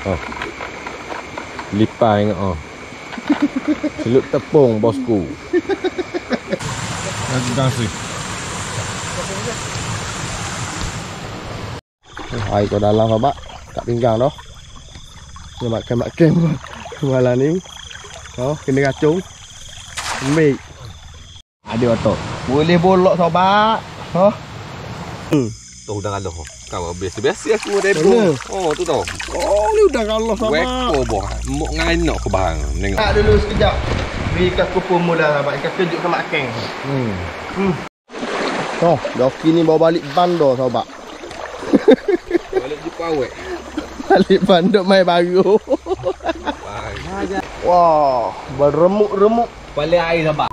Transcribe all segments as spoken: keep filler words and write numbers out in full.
Oh. Lipai ingat oh. Celup tepung bosku. Lagi kasih. Air kau dalam apa? Tak pinggang dah. Dia makan-makan malam ni. Oh, kena kacung. Ambil. Ada otot. Boleh bolok sobat. Ha? Hmm. Tu udang Allah. Kau biasa-biasa aku rebo. Oh, tu tau. Oh, ni udang Allah sobat. Weko boh. Mok ngai nak ke bang. Tengok. Tak dulu sekejap. Beri ikan kupur mula sobat. Ikan kejut ke makan. Hmm. Hmm. Oh, joki ni bawa balik bandar sobat. Balik di pawek. Balik bandar mai baru. Wah, beremuk-remuk. Balik air sabar.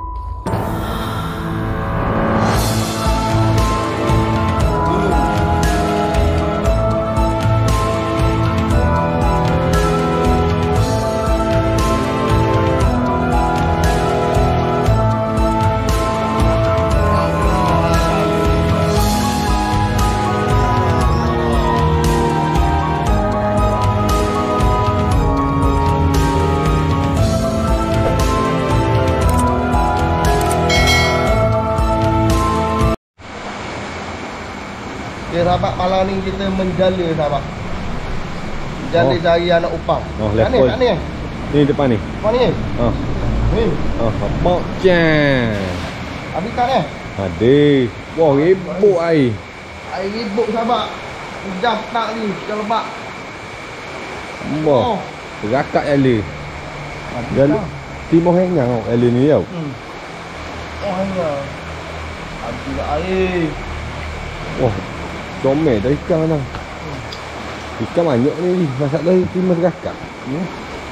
Ya sahabat, malam ni kita menjala sahabat. Jala Oh. jari anak upang. Oh, Kat ni, level. kat ni. Ni depan ni. Mana ni? Oh. Ni. Oh, pok cang. Habis kat ni. Ada. Wah, rebuk air. Air ribut sahabat. Hujan tak ni, hujan lebat. Wah. Oh. Terakak jala. Habis Jala. dah. Timur hengang tau. Jala ni tau. Hmm. Oh, ya. Habis dah air. Wah. Comel dah ikan mana. Ikan banyak ni. Masalah timur terakak. Hmm.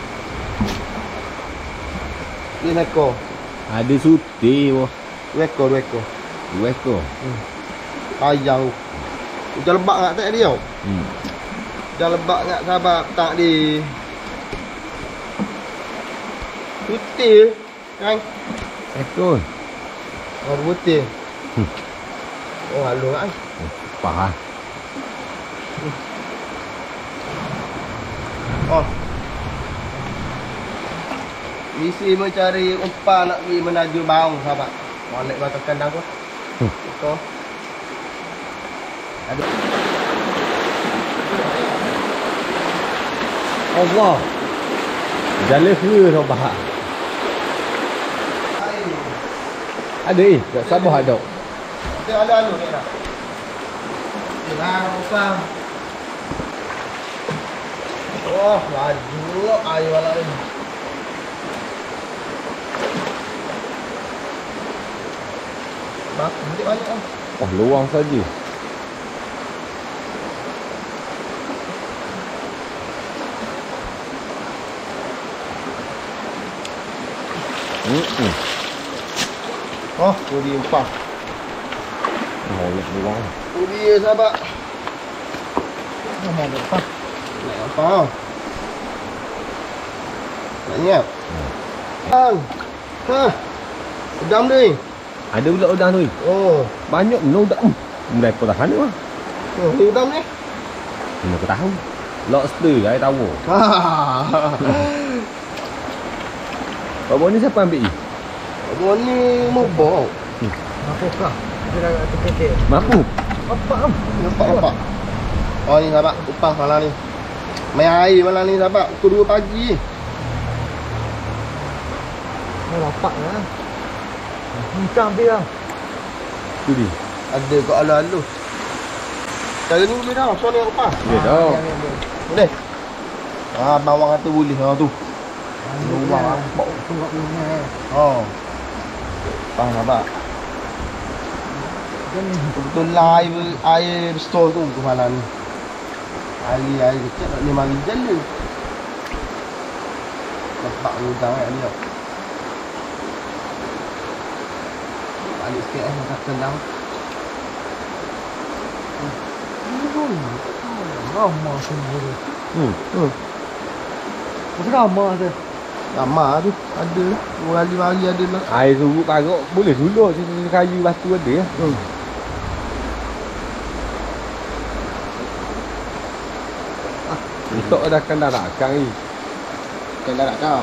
Ni ekor. Ada suti wah. Dua ekor, dua ekor. Dua ekor. Hmm. Ayam. Hujan lebat tak tadi tau. Hmm. Hujan lebat tak sahabat tak di. Putih kan? Ekor. Oh, putih. Hmm. Oh, halu kan? Parah. Oh. Misi mencari umpan nak pergi menuju Baung sahabat. Molek batu kandang tu. Hmm. Betul. Ada. Allah. Jala ke sahabat. Ada eh. Tak sabar ada. Kita ada alu ni dah. Lah, umpan. Oh, laju air wala ni. Bak, nanti banyak ah. Oh, luang saja. Hmm. Oh, tu dia umpan. Oh, luang. Tu dia sahabat. Mana ada umpan? Nak umpan. Nak nyiap. Bang. Ha. Udang ni. Ada pula udang tu. Oh, Banyak ni udang. Mulai kau tahan ni mah. oh ni udang ni. Mana kau tahu? Lobster air tawar. Ha. Bawa ni siapa ambil ni? Abang ni mobok. Apa kah? Kita dah terkekek. Mampu. Apa am? Nampak nampak. Oh ni sahabat, upang malam ni. Main air malam ni sahabat, pukul dua pagi. Dah dapat lah. Hincang dia. Tu dia. Ada kat alu-alu. Cara ni boleh dah, soal ni upang. Ya dah. Boleh. Ah, bawang tu boleh ha tu. Luar bau tu kat rumah. Oh. Upang sahabat. Betul lah air, air store tu ke malam ni. Air air kecil nak lima hari jala. Nampak udang kan ni tau. Balik sikit eh, makan tenang. Ramah sendiri. Hmm. Hmm. Apa ramah tu? Lama tu. Ada lah. Dua hari lima hari ada lah. Air surut karok boleh sulur sini kayu batu ada ya. Hmm. Untuk dah kan dah rakang ni. Kan dah nak kau.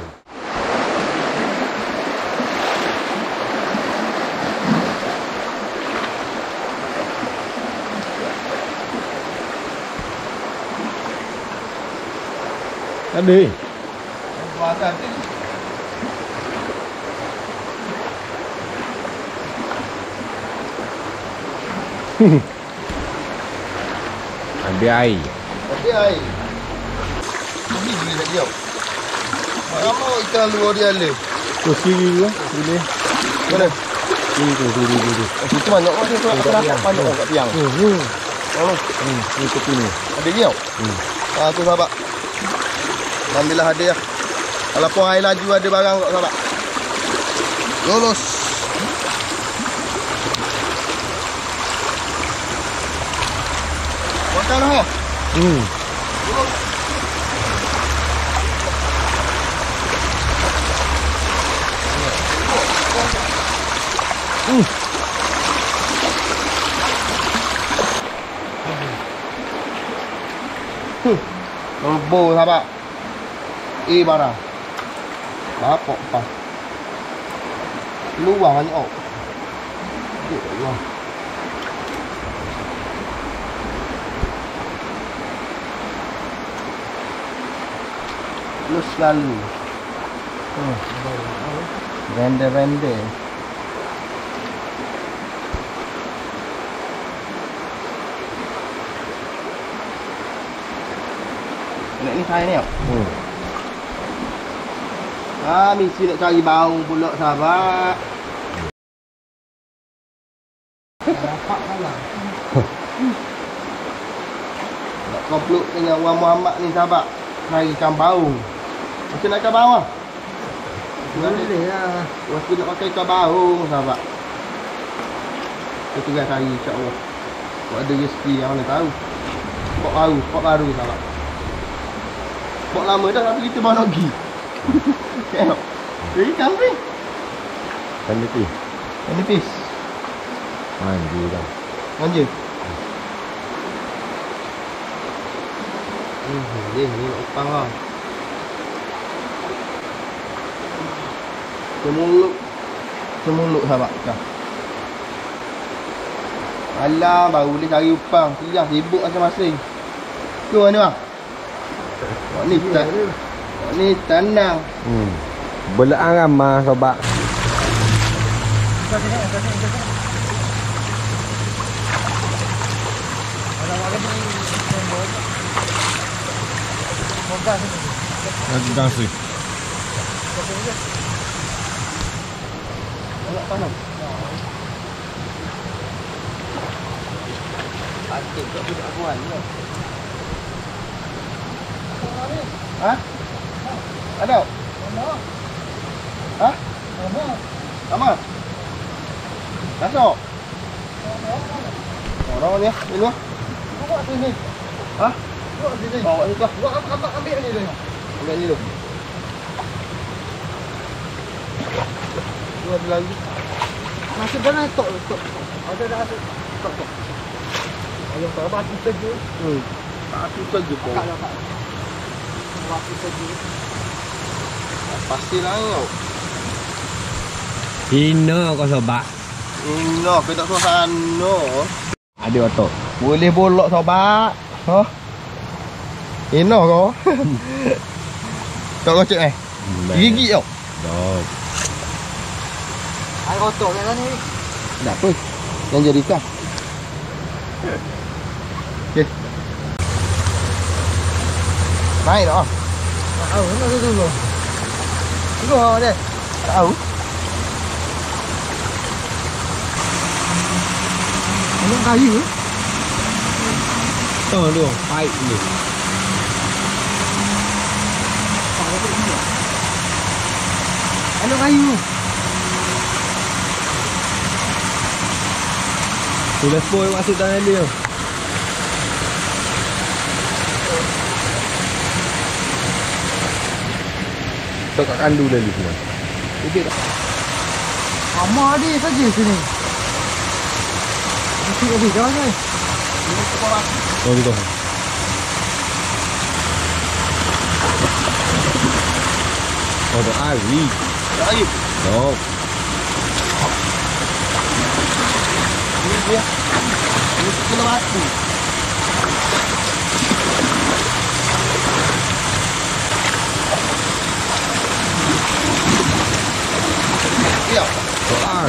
Ada. Buatan tu. Ambil air. Tapi air. Ini boleh tak dia. Ramai ikan luar dia le. Tu kiri tu boleh. Mana? Kiri tu, kiri tu. tu. Itu banyak orang dia tu nak nampak banyak kat tiang. Hmm. Hmm. Oh, Hmm. Ni tepi ni. ada dia. Hmm. Ah tu sahabat. Alhamdulillah ada ya. Walaupun air laju ada barang kat sahabat. Lulus. Makan dah ya. Hmm. Hmm. Turbo sahabat. Eh barang. Bapok pas. Luar banyak oh. Luar. Lus lalu. Hmm. Rende-rende. Nak ni saya ni tau. Hmm. Ah, mesti nak cari bau pula sahabat. Nampak kalah. Nak komplot dengan orang Muhammad ni sahabat. Cari ikan bau. Macam nak ikan bau lah. Boleh lah. Waktu nak pakai ikan bau sahabat. Kita tengah cari insyaAllah. Kau ada rezeki yang mana tahu. Spot baru, spot baru sahabat. Spot lama dah tapi kita baru nak pergi. Tengok. Dia ikan ni. Kan nipis. Yang nipis. Manja dah. Manja. Hmm, dia ni nak upang lah. Semuluk. Semuluk sahabat. Dah. Alah, baru boleh cari upang. Tidak, sibuk masing-masing. Tu mana bang? Wak ni tak. Wak ni tenang. Hmm. Belaan ramah sobat. Kau sini, kau sini, kau sini. Orang-orang ni tembok. Moga sini. Lagi gangsi. Kau sini je. Nak panas. Patut tak budak buan ni. Ha? Ada? Ha? Sama? Masuk? Orang ni, ni lu. Bawa sini. Ha? Bawa sini. Bawa ni tu. Bawa ambil ambil ni dulu. Ambil ni dulu. Dua ada lagi. Masih dah tok tok. Ada dah tok tok. Ayo tak batu saja. Hmm. Satu saja pun. Tak dapat. Batu saja. Pastilah kau. Hina kau sobat. No, kita tak suasana. Ada otot. Boleh bolok sobat. Ha? Ino kau. Tak kocek eh. Gigit tau. Dok. Air kotor kan ni. Tak apa. Yang jadi ikan. Okey. Naik dah. Tahu nak tu dulu. Tunggu awak dia. Tahu. Ada kayu. Oh, tu. Pipe ni. Ada kayu. Sudah spoil masuk dalam dia. Tok kat kandu dah ni semua. Okey tak? Ama dia saja sini. Mesti lebih dah ni. Ini sekolah. Oh, gitu. Oh, dah hari. Dah hari. Oh. Ini dia. Ini kilo batu. Ya. Soal.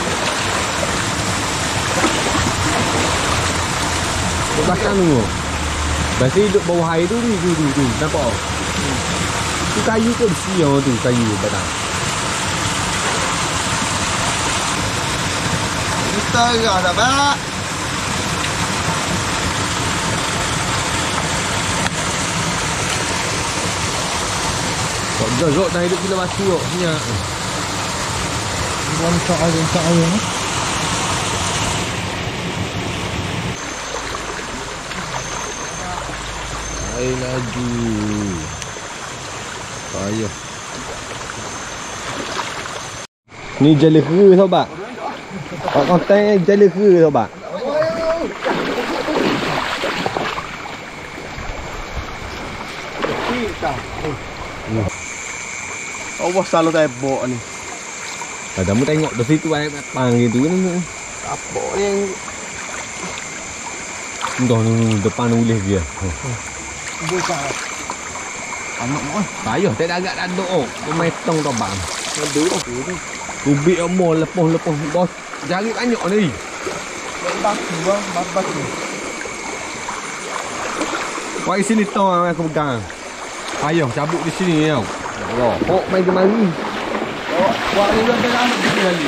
Belakang tu. Biasa hidup bawah air tu ni, tu tu tu. Nampak tak? Hmm. Tu kayu ke besi yang tu, kayu batang. Kita gerak sahabat. Kau gerak dah hidup kilo batu kok. Senyak. Loncat air, loncat air ni. Air laju. Payah. Ni jala kera sobat. Pak konten jala kera sobat. Hmm. Allah selalu tebok ni. Ada mu tengok di situ air matang gitu ni. Tebok ni yang Entah ni depan boleh dia. Buka. Anak mo. Payah tak ada agak dak dok. Memetong tu bang. ngadu tu ni. Ubik mo lepoh-lepoh bos. Jari banyak ni. Batu bang, batu. Wai sini tong aku pegang. Payah cabut di sini tau. Ya Allah. Kok mai kemari. Oh, buat ni dah dah di sini lagi.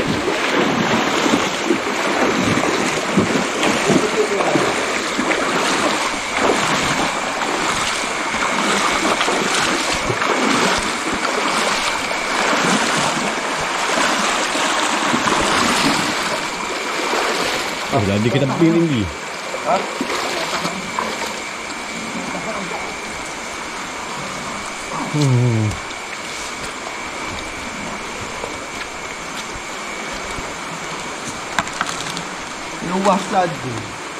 Oh, jadi kita tebing tinggi. Ha? Hmm. Luas lagi.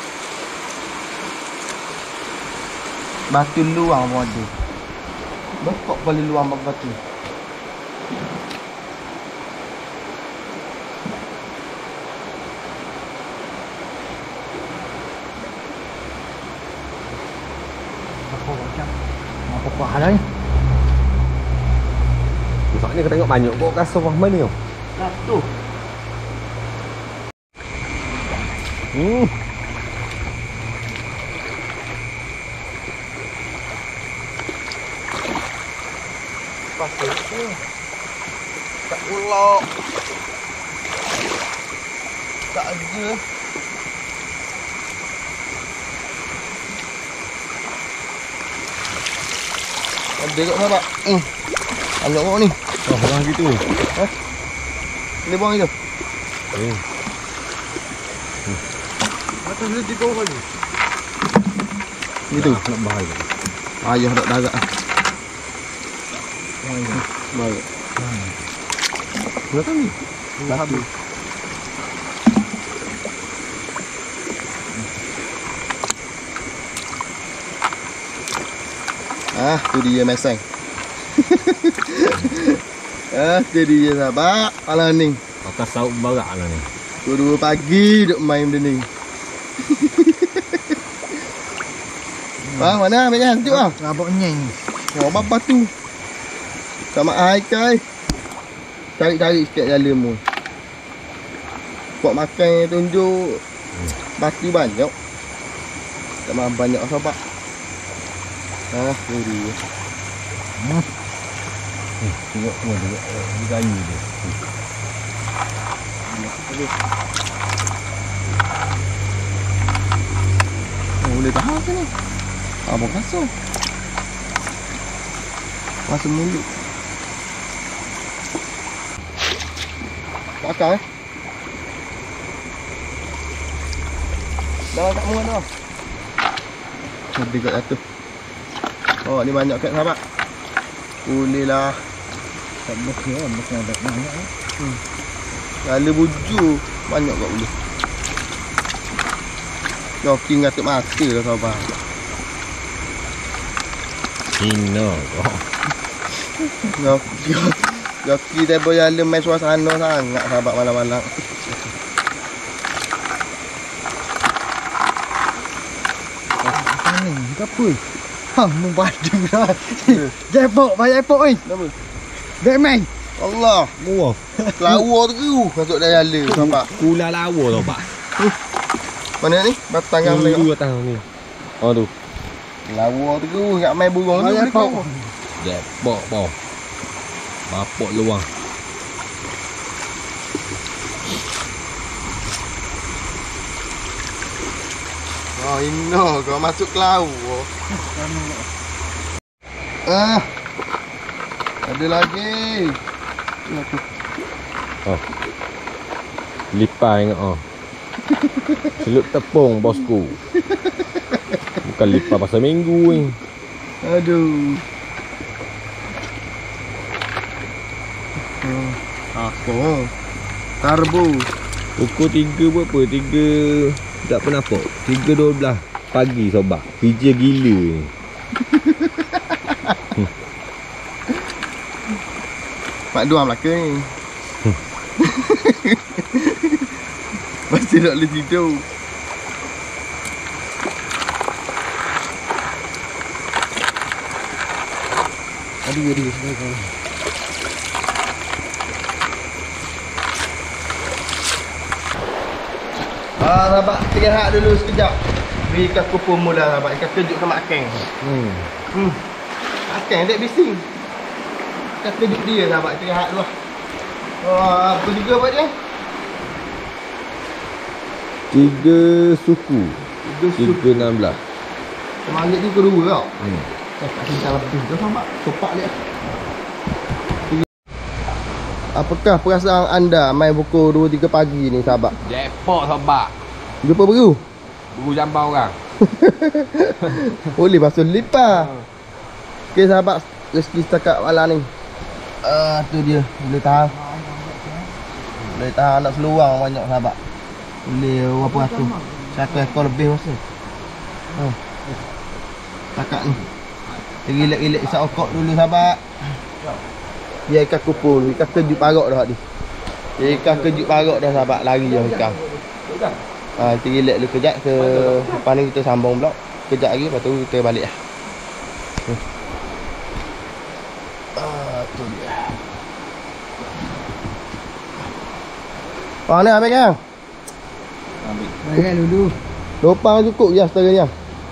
Batu luang pun ada. Bekok boleh luang batu. Apa macam? Apa pahala ni? Soalnya kita tengok banyak bawa kasut Rahman ni. Nah, tu. Hmm. Pasal tu. Tak ulok. Tak ada. Ada kat sahabat. Hmm. Banyak orang ni. Oh, orang gitu. Ha? Ni buang itu. Hmm. Macam ni di bawah lagi. Gitu. Nak bahaya. Ayah dak darat ah. Baik. Berapa ni? Dah habis. Ah, tu dia meseng. Ah, tu dia sahabat. Alah ni. Pakai sauk barak lah ni. Dua-dua pagi duk main benda ni. Bang, mana ambilnya? Tunjuk ah. Rabak nyeng. Oh, bapa tu. Sama ai kai. Tarik-tarik sikit jala mu. Buat makan tunjuk. Batu banyak. Tak mahu banyak sahabat. Ah, ni dia. Hmm. Eh, tengok semua tengok di kayu dia. Oh, boleh tahan ke ni? Abang kasut. Masuk mulut. Pakai eh. Dah tak muat dah. Ada kat atas. Oh, ni banyak kat sahabat. Boleh lah. Tak betul lah, bukan ada banyak lah. Hmm. Kala bujur banyak kat boleh. Joking katuk mata lah sahabat. Hina kau. Joking. Joki dia boleh main suasana sangat sahabat malam-malam. Ni apa? Ha, membadu dah. Jepok, banyak jepok ni. Kenapa? Dek main. Allah. Wah, Lawa tu masuk dalam jala sahabat. kula lawa tau pak. Mana ni? Batang yang Dulu tengok. atas ni. Oh tu. Lawa tu ingat main burung tu. Banyak jepok. Jepok po. Bapak luang. Oh, ino kau masuk ke laut. Ah. Ada lagi. Oh. Lipai ingat oh. Celup tepung bosku. Bukan lipai pasal minggu ni. Aduh. Oh, apa? Karbo. Pukul tiga berapa? Tiga tak pernah apa. Tiga dua belas pagi sobat. Kerja gila ni. Mak Dua Melaka ni. Masih tak boleh tidur. Aduh, aduh, aduh. Ah, sahabat, kita rehat dulu sekejap. Beri ikan kupung mula sahabat. Ikan kejut sama akeng. Hmm. Hmm. Akeng dek bising. Ikan kejut dia sahabat. Kita rehat dulu. Oh, apa juga buat dia? Tiga suku. Tiga Tiga enam belas. Semangat tu kedua tau. Hmm. Eh, tak cinta lebih tu sahabat. Topak dia. Apakah perasaan anda main pukul dua tiga pagi ni sahabat? Jepok sobat. Jumpa baru? Buru jambau orang. Boleh basuh lipas. Okey sahabat, rezeki setakat malam ni. Ah, tu dia. Boleh tahan. Boleh tahan nak seluang banyak sahabat. Boleh berapa ratus? Satu ekor lebih rasa. Ha. Setakat ni. Relax-relax isap okok dulu sahabat. Dia ikan kupul, ikan kejut parok dah ni. Dia ikan kejut parok dah sahabat, lari dah ikan. Ha, kita relax dulu kejap ke lepas ni kita sambung blok. Kejap lagi lepas tu kita balik lah. Hmm. Ah, tu dia. Mana ambil kan? Ambil. Baik dulu. Lopang cukup je setara ni.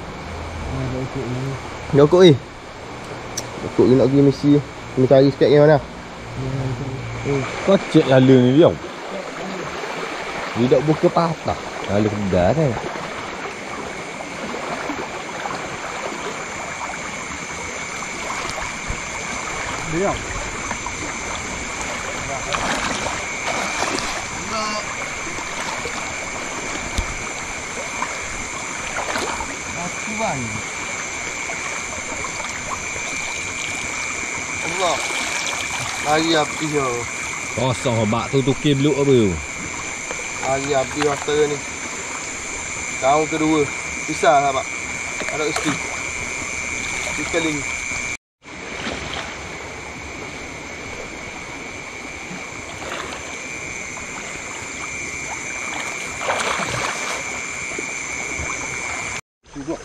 Cukup ni. Cukup ni nak pergi misi. Kena cari sikit ke mana. Kau cek jala ni dia. Dia tak buka patah. Jala kedai kan. Dia. Akuan. Allah. Lagi api yo. Kosong obat tu tukir beluk apa tu. Lagi api rasa ni. Tahun kedua. Pisah sahabat. Ada isteri. Sekali. Duduk.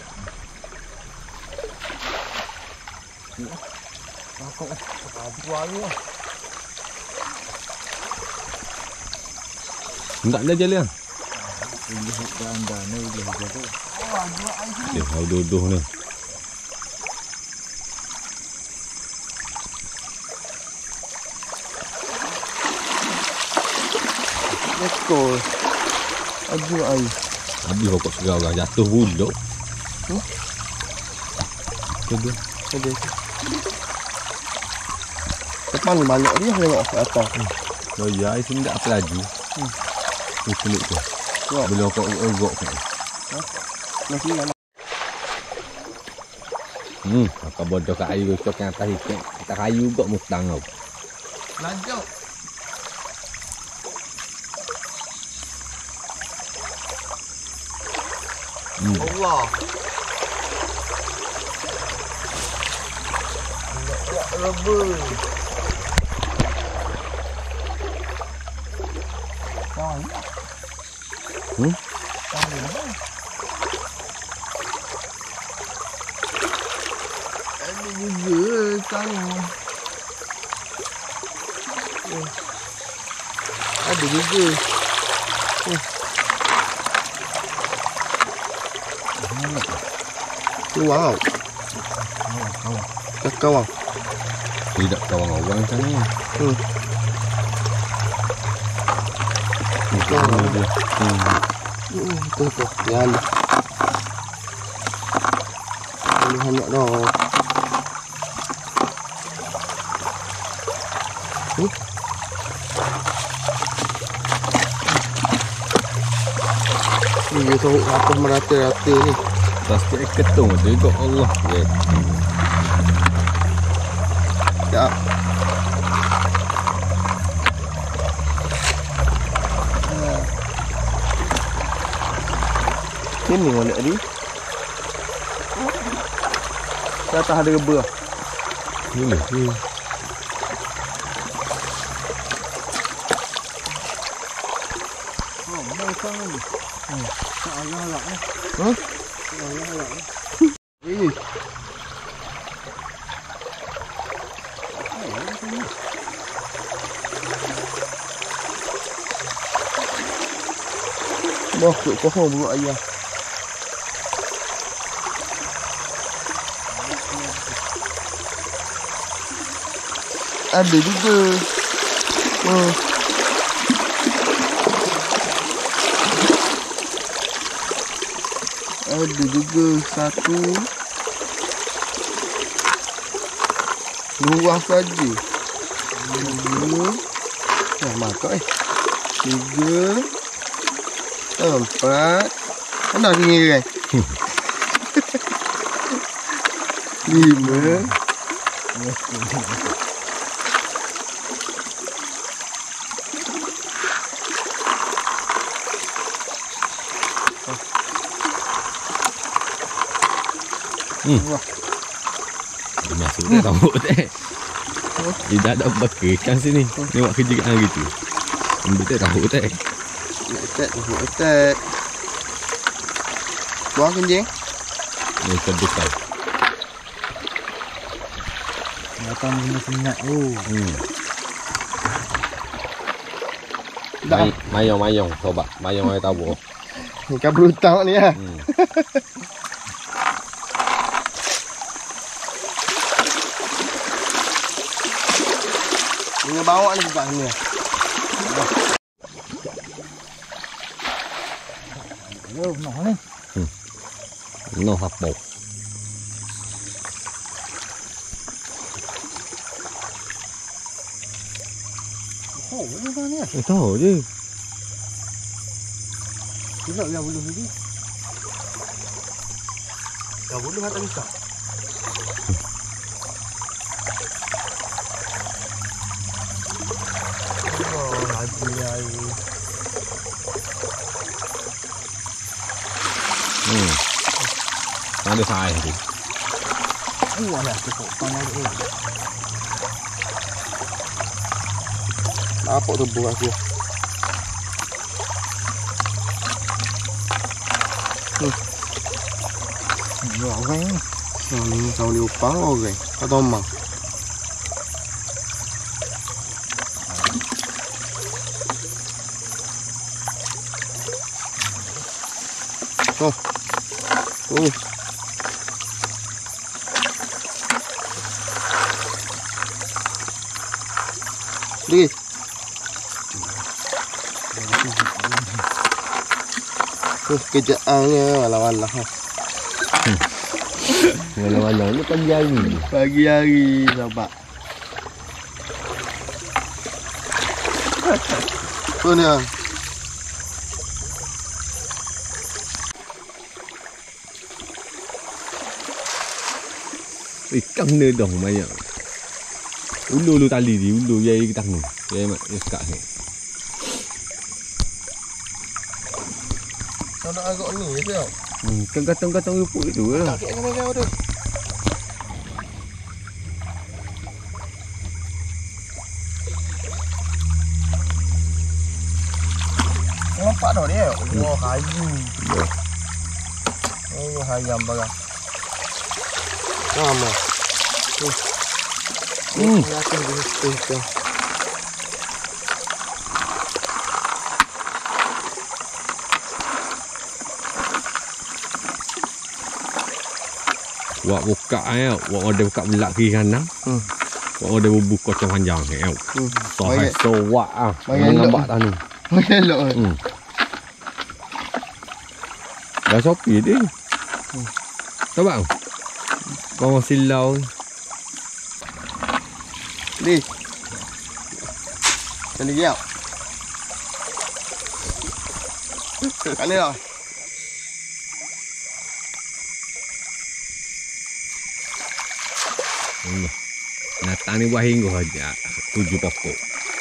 Aku aku aja. Tak ada jala. Ini anda ni boleh jaga. Eh, hau dodoh ni. Ekor. Aduh ai. Habis pokok segar orang jatuh buluk. Hmm? Kedua. Ada. Depan banyak dia tengok ke atas. Oh ya, ini sini tak apa lagi. Hmm. Ni kulit tu. Wah. Boleh kau urut kan. Masih lama. Hmm, apa bodoh kat air tu kan atas ikan. Kita kayu juga mustang kau. Lanjut. Hmm. Allah. Ya Rabbul. Hmm? Ada juga kamu. Ada juga. Oh. Wow. Kawang. Tidak kawang orang sana. Hmm. Kawang dia. Hmm. Hmm, tu tu. Ya. Ini hanya dah. Hmm. Ni dia tahu apa merata-rata ni. Pasti ketung juga Allah. Ya. Ya. Ini mana tadi? Di atas ada reba. Ini. Hmm. Oh, mau kang ni. Hmm. Tak ayah-ayah ni. Hah? Tak ayah-ayah ni. Ini. Bokok pohon buruk ayah. Ada juga. Oh. Ada juga satu. Dua saja. Dua. Dah makan eh. Tiga. Empat. Mana sini kan? Lima. Hmm. Masuk dah tahu tak? Tidak ada bekerja sini. Ni buat kerja kan gitu. Ambil tak tahu tak? Nak attack, nak attack. Buang kencing. Ni terbuka. Datang ni senyap tu. Hmm. Dah. May, mayong mayong coba. Mayong air tabur. Ni kan berutang ni ya. Hmm. Dia bawa ni bukan ni. Yo, noh ni. No hapok. Oh, ni kan ni. Eh tahu je. Tidak yang bulu ni. Kau boleh tak bisa. Oh, lagi lagi. Hmm. Ada saya tu. Oh, ada cukup panas tu. Apa tu buat aku? Yo, orang ni. Oh, ni kau ni upang orang. Kau tahu mak. Oh. Oh. Di. Oh, kejaannya walau-walau. Walau-walau ni pagi hari. Pagi hari, sahabat. Tu ni. Ikan ni dong banyak. Ulu-ulu tali di, ulu yang kita ni. Yang mak ikat ni. Kau nak agak ni je tau. Hmm, kantong-kantong rupuk itu lah. Tak kena kau tu. Nampak dah dia. Wah, kayu. Oh, ayam barang. Sama. Tuh. Hmm. Yakin di situ tu. Wak buka eh, wak ada buka belak kiri kanan. Hmm. Wak ada buka kocong panjang eh. Hmm. So hai so wak ah. Bagi Nampak tak ni? Elok. Hmm. Dah sopi dia. Hmm. Nampak? Bawang silau. Ni. Jadi dia. Kali dah. Hmm. Natang ni buah hingga saja. Tujuh pokok.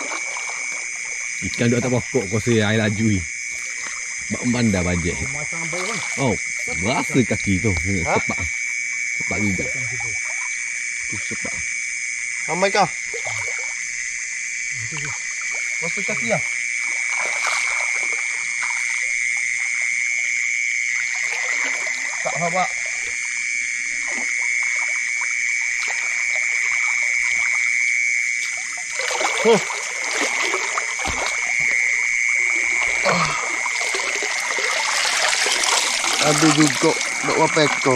Ikan duk atas pokok kau saya air laju ni. Bak bandar bajet. Macam apa kan? Oh, berasa kaki tu. Sepak. Sepak juga. Tu sepak. Ramai kah? Masuk kaki lah. Tak apa. Huh. Ada juga dok apa ekor.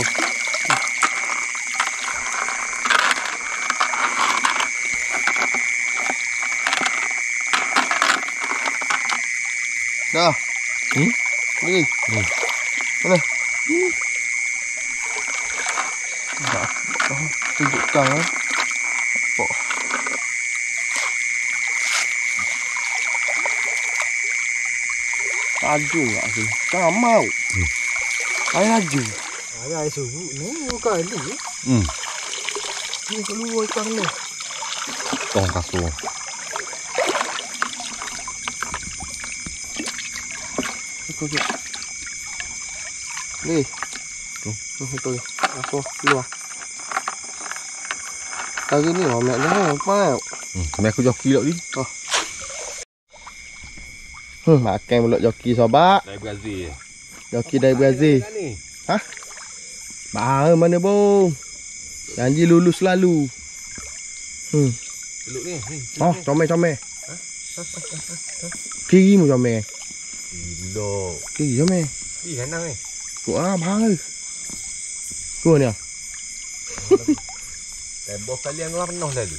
Dah. Hmm? Ni. Hmm. Mana? Hmm. Dah. Oh, tunjukkan eh. Apa? Laju tak sih? Jangan mau. Hmm. Air laju. Ada air suhu ni bukan ni. Hmm. Ni keluar ikan ni. Tong kasur. Ikut je. Ni. Tu. Tu itu. Aku keluar. Hari ni mamak dah apa? Hmm, mai aku joki lok ni. Oh. Hmm, makan pula joki sobat. Dari Brazil. Joki dari Brazil. Hah? Bahaya mana bong? Janji lulus selalu. Hmm. Duduk ni. Oh, comel-comel. Kiri mu comel. Duduk. Kiri comel. Ih, kanang ni. Kau ah bahaya. Kau ni ah. Tembok kali yang warna tadi.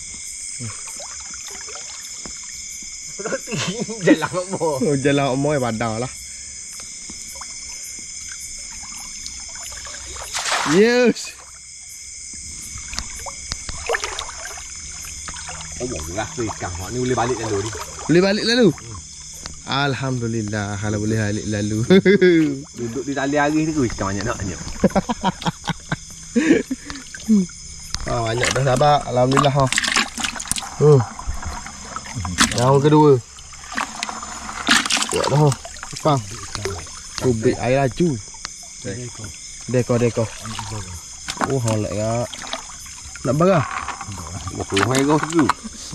Jalan apa? Oh, jalan omoy padang lah. Yes. Oh, rasa ikan hak ni boleh balik lalu ni. Boleh balik lalu? Hmm. Alhamdulillah kalau boleh balik lalu. Duduk di tali hari tu ikan banyak naknya. Ah, banyak dah sabar. Alhamdulillah ha. Hmm. Yang kedua. Ya dah. Sepang. Kubik air laju. Deko deko. Oh, holek ya. Nak barang? Aku hai kau tu.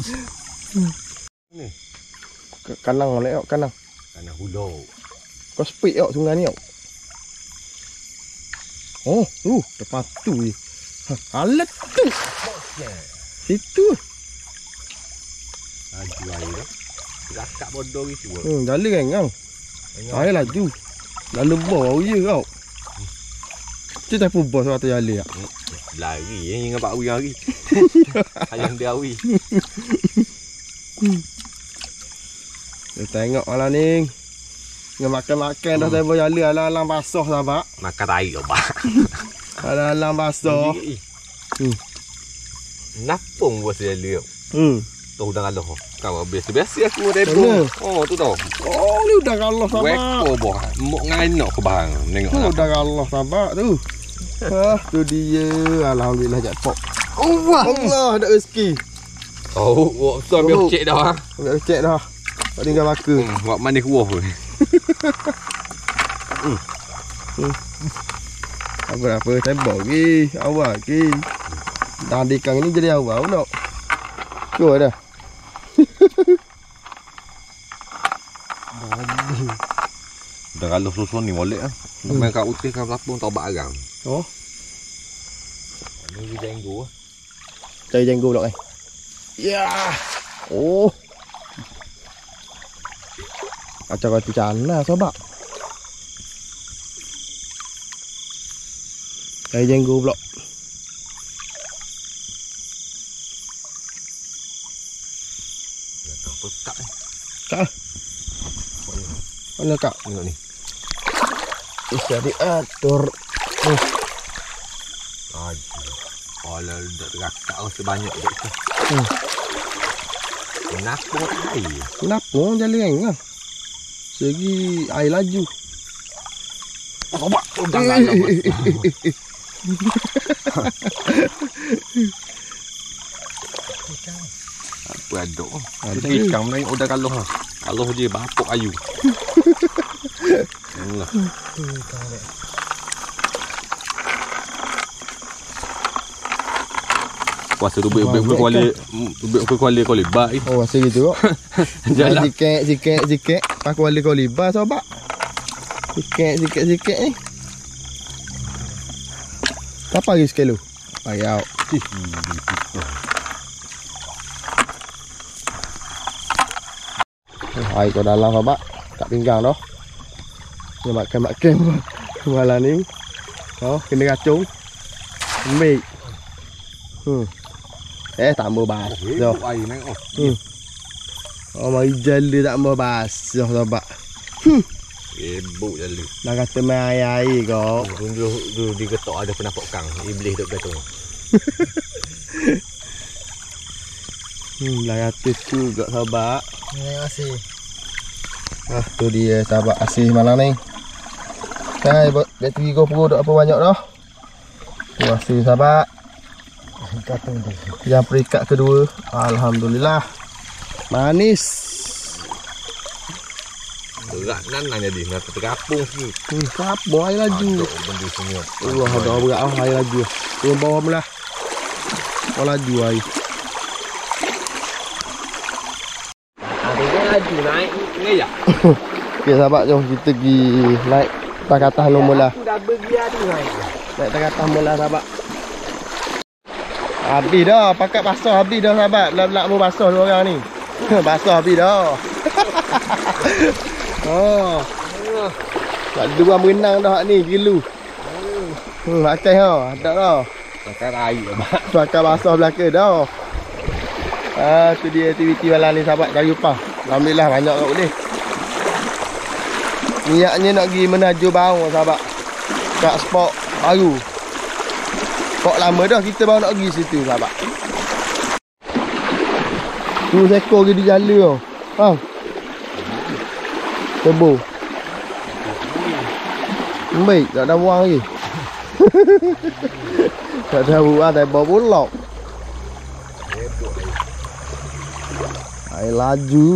Ni. Kanang holek yok, kanang. Kanang hulau. Kau speed yok sungai ni yok. Oh, uh, depan tu je. Ha, alat tu. Situ. Laju air tu. Rakak bodoh gitu. Hmm, jalan kan kau. Air laju. Lalu bau je kau. Kita pun bos waktu jalan tak? Lari eh dengan Pak Wi hari. Ayang dia Wi. Kita tengok lah ni. Dengan makan-makan dah saya boleh jalan alang-alang basah sahabat. Makan air kau Pak. Alang-alang basah. Hmm. Napung buat saya lihat. Hmm. Tu dah kalah. Kau biasa-biasa aku rebo. Oh tu tahu. Oh ni udah kalah sahabat. Weko boh. Mok ngainok ke bang. Tengok Tu udah kalah sahabat tu. Ah, tu dia. Alhamdulillah jackpot. Allah. Allah ada rezeki. Oh, wak tu ambil cek dah. Ambil cek dah. Tak tinggal makan. Hmm, wak manis kuah tu. Hmm. Hmm. Apa apa tembak lagi. Awal lagi. Dah dikang ni jadi awal nak. Cuba dah. Dah kalau susun ni molek ah. Hmm. Main kat utih kan apa tau barang. Oh, Ni jenggo. cari jenggo pula kan. Ya. Oh. Macam kata cana sobat. Cari jenggo pula. Dah pekat ni. Kak. Mana kak? Tengok ni. Bisa diatur. Oh. Aduh. Kalau dah terakak rasa banyak kat tu. Hmm. Kenapa air? Kenapa orang jalan kan? Segi air laju. Sobat, udah lalu. Apa ada? Ada ikan main udah kalau ha. Kalau dia bapuk ayu. Allah. Kuasa tu bek-bek kuali, bek kuali kuali baik. Oh, rasa gitu kok. Jalan. Sikit, sikit, sikit. Pakai wali kau libar sobat. Sikit, sikit, sikit ni. Berapa lagi sekilo? Ayau. Air kau dalam sobat. Tak pinggang dah. Dia makan-makan malam ni. Oh, kena kacung. Ambil. Hmm. Eh, tak mau basah. Air naik oh. Hmm. Oh, mari jala tak mau basah sobat. Hmm. Ebuk jala. Dah kata main air-air kau. Dulu dulu diketok ada penampakan iblis duk kata. Hmm, dah kata juga sobat. Terima kasih. Ah, tu dia sahabat asih malam ni. Hai, bateri kau perlu dak apa banyak dah. Terima kasih sahabat. Kata tu. Yang peringkat kedua, alhamdulillah. Manis. Berat nan nan jadi nak tergapung sini. Hmm, apa air laju. Ada benda semua. Allah, ada berat ah air laju. Turun bawah belah. Kau laju air. Ada laju naik ni ya. Okey sahabat, jom kita pergi naik tak atas nombor lah. Aku dah pergi ada naik. Naik tak atas nombor lah sahabat. Habis dah, pakat basah habis dah sahabat. Belak-belak mau basah dua orang ni. Basah habis dah. Oh. Tak dua berenang dah ni kilu. Hmm, pakai ha, ada dah. Pakai air abang. Pakai basah belaka dah. Ah, tu dia aktiviti malam ni sahabat, cari upah. Alhamdulillah banyak tak boleh. Niatnya nak pergi menajur bau sahabat. Kat spot baru. Spot lama dah kita baru nak pergi situ sahabat. Tu sekor ke di jala tau. Faham? Tebo. Baik, tak ada buang lagi. Tak ada buang, tak bawa bulok. Air laju.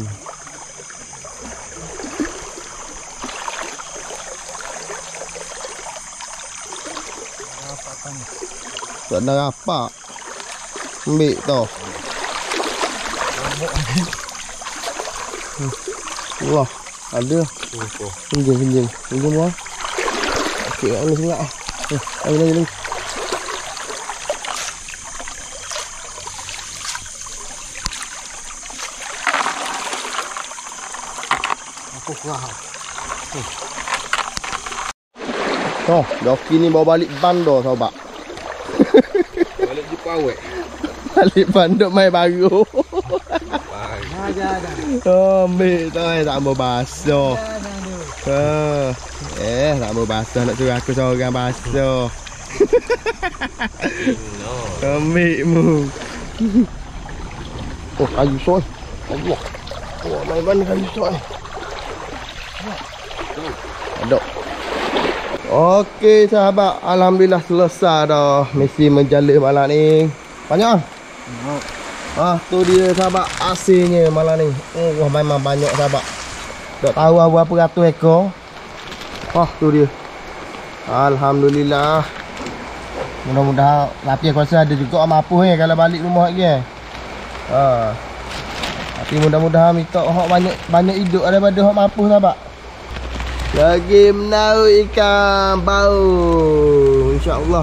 Tak ada rapak. Ambil tau. Hmm. Wah, ada. Pinjam, pinjam. Pinjam wah. Okey, nak ni sengak. Eh, lagi lagi lagi. Aku kurang. Oh, doki ni bawa balik bandar sahabat. Balik jumpa awak. Balik bandar main baru. Ajar dah. Oh, ambil tu eh, tak mau basah. Dah Ha. Eh, tak mau basah nak suruh aku seorang basah. No. Ambil mu. Oh, kayu soy. Allah. Oh, main mana kayu soy? Ada. Okey sahabat, alhamdulillah selesai dah misi menjala malam ni. Banyak. Ah, tu dia sahabat asinnya malam ni. Oh, wah memang banyak sahabat. Tak tahu berapa ratus ekor. Wah, tu dia. Alhamdulillah. Mudah-mudahan tapi aku rasa ada juga mampu eh kalau balik rumah lagi eh. Ha. Tapi mudah-mudahan minta hok banyak banyak hidup daripada hok mampu sahabat. Lagi menaruh ikan bau. InsyaAllah.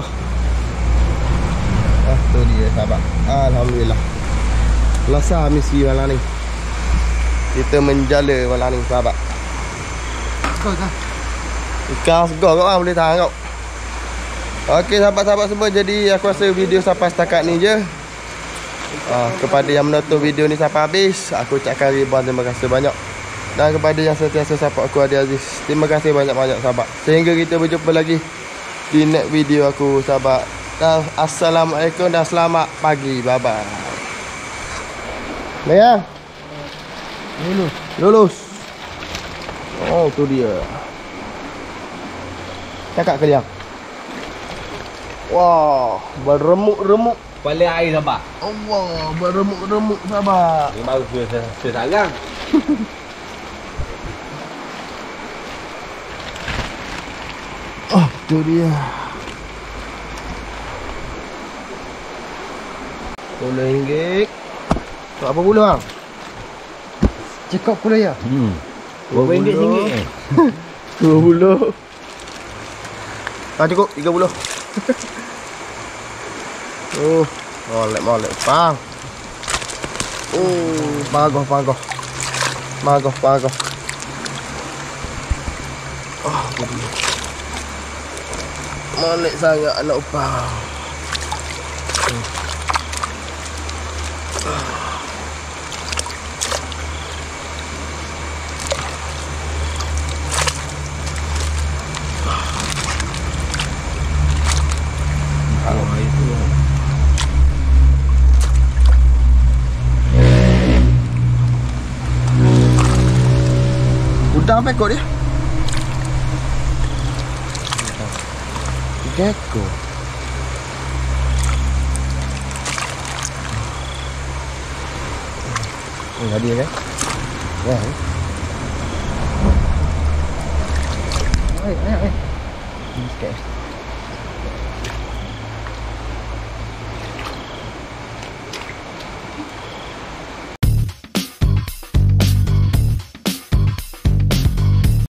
Ah, tu dia sahabat. Alhamdulillah. Lasa misi malam ni. Kita menjala malam ni sahabat. Kau kan? Ikan segar kau lah, boleh tahan kau. Okey sahabat-sahabat semua, jadi aku rasa video sampai setakat ni je. Ah, kepada yang menonton video ni sampai habis, aku ucapkan ribuan terima kasih banyak. Dan kepada yang sentiasa support aku, Adi Aziz, terima kasih banyak-banyak sahabat. Sehingga kita berjumpa lagi di next video aku sahabat. Dan Assalamualaikum dan selamat pagi. Bye bye. Layang. Lulus. Lulus. Oh tu dia. Cakap ke liang. Wah, beremuk-remuk. Balik air sahabat. Allah, beremuk-remuk sahabat. Ini baru saya saya sarang. Oh, tu dia. Puluh ringgit. Untuk apa puluh bang? Cekok pula ya. Hmm. Berapa ringgit singgit eh? Dua puluh. Ah cukup, tiga puluh. Oh, molek-molek bang. Oh, bagus, bagus. Bagus, bagus. Oh, molek sangat anak upang. Hmm. Oh, itu. Udang apa ekor dia? Tiga ekor. Oh, tadi kan? Ya. Ayo, ayo, ayo. Sikit.